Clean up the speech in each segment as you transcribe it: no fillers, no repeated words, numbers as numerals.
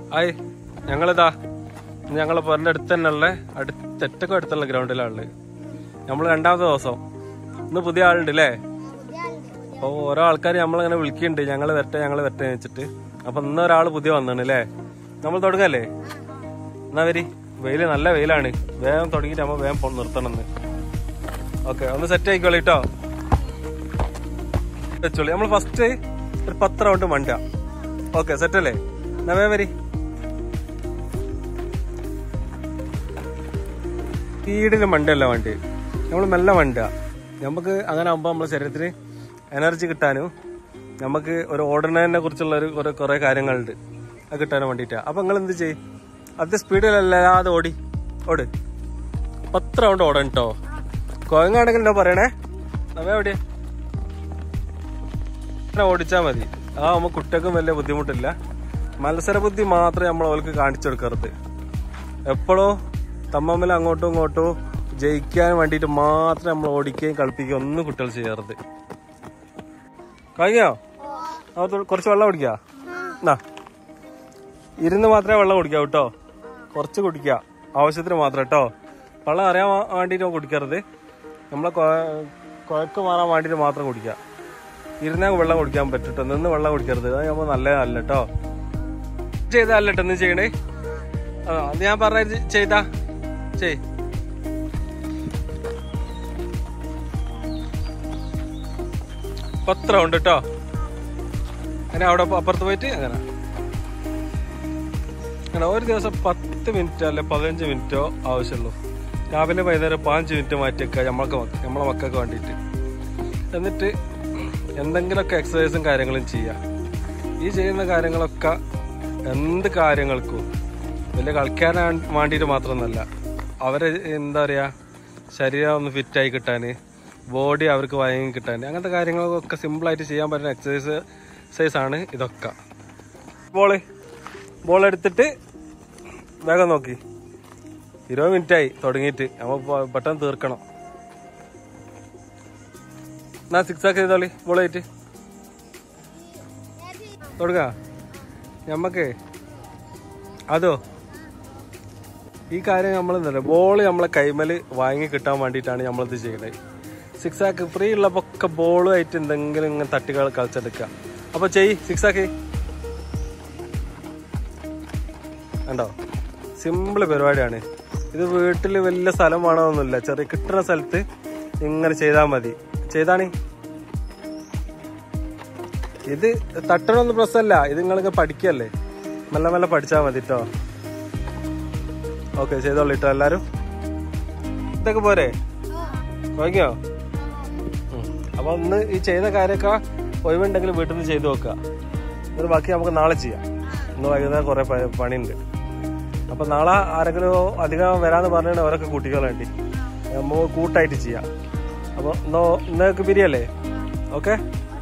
Hi, ഞങ്ങളിതാ ഞങ്ങളെ പോരിന്റെ അടുത്ത് തന്നെ ഉള്ള ഏറ്റവും അടുത്തുള്ള ഗ്രൗണ്ടിലാണ്. നമ്മള് രണ്ടാമത്തെ ദിവസം. ഇന്ന് പുതിയ ആളുണ്ട് അല്ലേ? അപ്പൊ ഓരോ ആൾക്കാർ നമ്മളിങ്ങനെ വിളിക്കുന്നുണ്ട്, ഞങ്ങള് വരട്ടെ വെച്ചിട്ട്. അപ്പൊ ഇന്നൊരാള് പുതിയ വന്നാണ് അല്ലേ? നമ്മൾ തുടങ്ങല്ലേ? എന്നാ വരി. വെയില് നല്ല വെയിലാണ്, വേഗം തുടങ്ങിയിട്ട് നമ്മൾ വേഗം നിർത്തണം. ഓക്കെ, ഒന്ന് സെറ്റ് ആയിക്കോളി കേട്ടോ. വെച്ചോളി. നമ്മൾ ഫസ്റ്റ് ഒരു 10 റൗണ്ട് മണ്ട. ഓക്കെ, സെറ്റ് അല്ലേ? എന്നാ വേഗം വരി. സ്പീഡിന് മണ്ടല്ല വണ്ടി, നമ്മൾ മെല്ലെ മണ്ട. നമുക്ക് അങ്ങനെ ആകുമ്പോൾ നമ്മുടെ ശരീരത്തിന് എനർജി കിട്ടാനും നമുക്ക് ഒരു ഓടുന്നതിനെ കുറിച്ചുള്ള ഒരു കുറെ കാര്യങ്ങളുണ്ട്, അത് കിട്ടാനും വേണ്ടിയിട്ടാണ്. അപ്പൊ നിങ്ങൾ എന്ത് ചെയ്യും? അത് സ്പീഡിലല്ലാതെ ഓട്. 10 റൗണ്ട് ഓടണം കേട്ടോ. കോയങ്ങാണെങ്കിൽ എന്താ പറയണേ? നമ്മ എവിടെ ഓടിച്ചാൽ മതി. അതാവുമ്പോൾ കുട്ടികൾക്കും വലിയ ബുദ്ധിമുട്ടില്ല. മത്സര ബുദ്ധി മാത്രമേ നമ്മൾ അവർക്ക് കാണിച്ചു കൊടുക്കരുത്. എപ്പോഴോ തമ്മിൽ അങ്ങോട്ടും ഇങ്ങോട്ടും ജയിക്കാൻ വേണ്ടിയിട്ട് മാത്രം നമ്മൾ ഓടിക്കുകയും കളിപ്പിക്കുകയും ഒന്നും കുട്ടികൾ ചെയ്യരുത്. കഴിഞ്ഞോ? കുറച്ച് വെള്ളം കുടിക്കുക. എന്നാ ഇരുന്ന് മാത്രമേ വെള്ളം കുടിക്കാവൂ കേട്ടോ. കുറച്ച് കുടിക്കുക, ആവശ്യത്തിന് മാത്രം കേട്ടോ. വെള്ളം അറിയാൻ വേണ്ടിയിട്ട് കുടിക്കരുത്. നമ്മളെ കുഴക്ക് മാറാൻ വേണ്ടിയിട്ട് മാത്രം കുടിക്കുക. ഇരുന്നാൽ വെള്ളം കുടിക്കാൻ പറ്റുട്ടോ, നിന്ന് വെള്ളം കുടിക്കരുത്. അത് നമ്മൾ നല്ലതല്ല കേട്ടോ. ചെയ്തല്ല കേട്ടോ ഒന്ന് ചെയ്യണേ. അത് ഞാൻ പറഞ്ഞ ചെയ്താ ചെയ്. പത്ത് റൗണ്ട് കേട്ടോ. അങ്ങനെ അവിടെ അപ്പുറത്ത് പോയിട്ട് അങ്ങനെ ഒരു ദിവസം 10 മിനിറ്റോ അല്ലെ 15 മിനിറ്റോ ആവശ്യമുള്ളൂ. രാവിലെ വൈകുന്നേരം 5 മിനിറ്റ് മാറ്റിയേക്കുക നമ്മളെ മക്കൾക്ക് വേണ്ടിയിട്ട്. എന്നിട്ട് എന്തെങ്കിലുമൊക്കെ എക്സസൈസും കാര്യങ്ങളും ചെയ്യുക. ഈ ചെയ്യുന്ന കാര്യങ്ങളൊക്കെ എന്ത് കാര്യങ്ങൾക്കും വലിയ കളിക്കാൻ വേണ്ടിയിട്ട് മാത്രമൊന്നുമല്ല, അവരെ എന്താ പറയുക, ശരീരം ഒന്ന് ഫിറ്റായി കിട്ടാൻ, ബോഡി അവർക്ക് വഴങ്ങി കിട്ടാൻ, അങ്ങനത്തെ കാര്യങ്ങളൊക്കെ സിമ്പിളായിട്ട് ചെയ്യാൻ പറ്റുന്ന എക്സസൈസാണ് ഇതൊക്കെ. ബോൾ എടുത്തിട്ട് വേഗം നോക്കി. 20 മിനിറ്റായി തുടങ്ങിയിട്ട്, നമ്മൾ പെട്ടെന്ന് തീർക്കണം. എന്നാ 6 ആക്കി ചെയ്തോളി. ബോളായിട്ട് തുടങ്ങ. ഞമ്മക്ക് അതോ ഈ കാര്യം നമ്മളെന്തല്ല, ബോള് നമ്മളെ കൈമല് വാങ്ങി കിട്ടാൻ വേണ്ടിയിട്ടാണ് നമ്മളിത് ചെയ്യുന്നത്. 6 ആക്ക് ഫ്രീ ഉള്ളപ്പോ ഒക്കെ ബോളുമായിട്ട് എന്തെങ്കിലും ഇങ്ങനെ തട്ടികൾ കളിച്ചെടുക്കുക. അപ്പൊ 6 ആക്കി കണ്ടോ? സിമ്പിൾ പരിപാടിയാണ് ഇത്. വീട്ടിൽ വലിയ സ്ഥലം വേണമെന്നൊന്നുമില്ല, ചെറിയ കിട്ടുന്ന സ്ഥലത്ത് ഇങ്ങനെ ചെയ്താൽ മതി. ചെയ്താണ് ഇത്. തട്ടണമൊന്നും പ്രശ്നമല്ല, ഇത് നിങ്ങൾക്ക് പഠിക്കല്ലേ, മെല്ലെ മെല്ലെ പഠിച്ചാൽ മതി കേട്ടോ. ഓക്കെ, ചെയ്തോളൂ കേട്ടോ എല്ലാരും. ഇതൊക്കെ പോരെ? നോക്കിയോ? അപ്പൊ ഒന്ന് ഈ ചെയ്ത കാര്യമൊക്കെ ഒഴിവുണ്ടെങ്കിൽ വീട്ടിൽ നിന്ന് ചെയ്തു നോക്കുക. എന്നിട്ട് ബാക്കി നമുക്ക് നാളെ ചെയ്യാം. ഇന്ന് വൈകുന്നേരം കുറെ പണിയുണ്ട്. അപ്പൊ നാളെ ആരെങ്കിലും അധികം വരാന്ന് പറഞ്ഞാൽ അവരൊക്കെ കൂട്ടിക്കാൻ വേണ്ടി നമ്മൾ കൂട്ടായിട്ട് ചെയ്യാം. അപ്പൊ ഇന്നൊക്കെ പിരിയല്ലേ? ഓക്കെ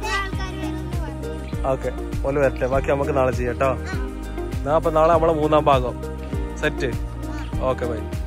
ഓക്കെ, ഓല് വരട്ടെ, ബാക്കി നമുക്ക് നാളെ ചെയ്യാം കേട്ടോ. അപ്പൊ നാളെ നമ്മളെ 3ാം ഭാഗം സെറ്റ്. Okay bye.